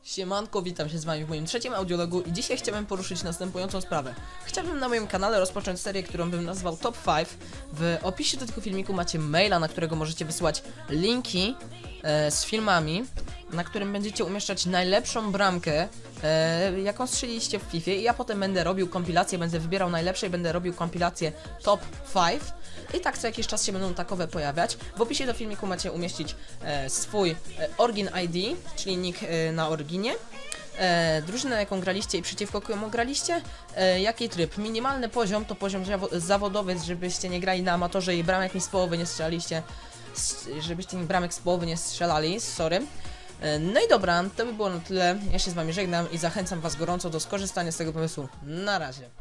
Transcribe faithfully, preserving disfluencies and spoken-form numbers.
Siemanko, witam się z wami w moim trzecim audiologu i dzisiaj chciałbym poruszyć następującą sprawę. Chciałbym na moim kanale rozpocząć serię, którą bym nazwał Top pięć. W opisie do tego filmiku macie maila, na którego możecie wysyłać linki e, z filmami, na którym będziecie umieszczać najlepszą bramkę, e, jaką strzeliliście w FIFA, i ja potem będę robił kompilację, będę wybierał najlepsze i będę robił kompilację Top pięć. I tak co jakiś czas się będą takowe pojawiać. W opisie do filmiku macie umieścić e, swój e, Origin I D, czyli nick e, na Originie, e, drużynę jaką graliście i przeciwko komu graliście, e, jaki tryb. Minimalny poziom to poziom zawodowy, żebyście nie grali na amatorze i bramek mi z połowy nie strzelaliście, żebyście bramek z połowy nie strzelali, sorry. E, no i dobra, to by było na tyle. Ja się z wami żegnam i zachęcam was gorąco do skorzystania z tego pomysłu. Na razie.